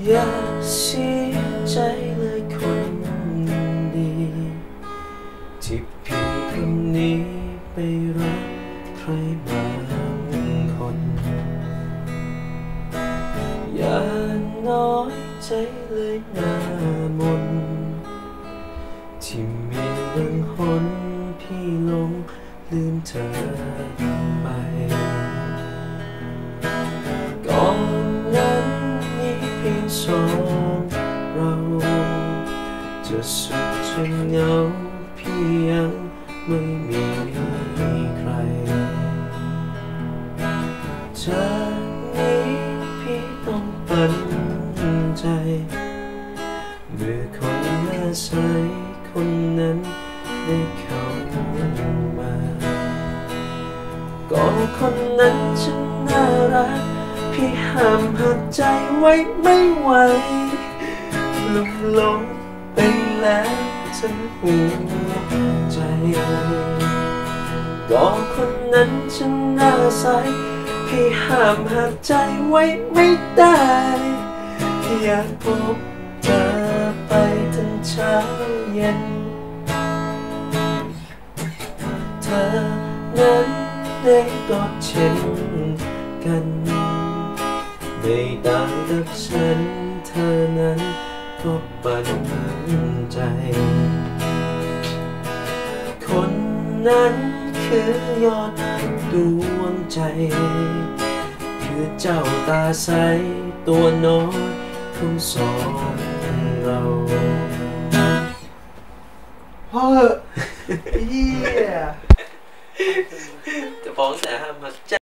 อย่าเสียใจเลยคนดีที่พี่คนนี้ไปรักใครบางคนอย่าน้อยใจเลยหน้ามนที่มีบางคนพี่หลงลืมเธอไปก่อนนั้นมีเพียงสองเราจะสุขจะเหงาพี่ยังไม่มีใครจากนี้พี่ต้องปันใจเมื่อคนหน้าใสคนนั้นได้เข้ามาก็คนนั้นฉันน่ารักพี่ห้ามหักใจไว้ไม่ไหวลุ่มหลงไปแล้วทั้งหัวใจก็คนนั้นฉันน่าใสพี่ห้ามหักใจไว้ไม่ได้อยากพบเธอไปถึงเช้าเย็นเธอนั้นได้กอดเช่นกันไม่ต่างกับฉันเธอนั้นก็ปันใจคนนั้นคือยอดดวงใจคือเจ้าตาใสตัวน้อยของสองเราพ่อเหอะเฮียจะฟ้องแต่ห้ามหักใจ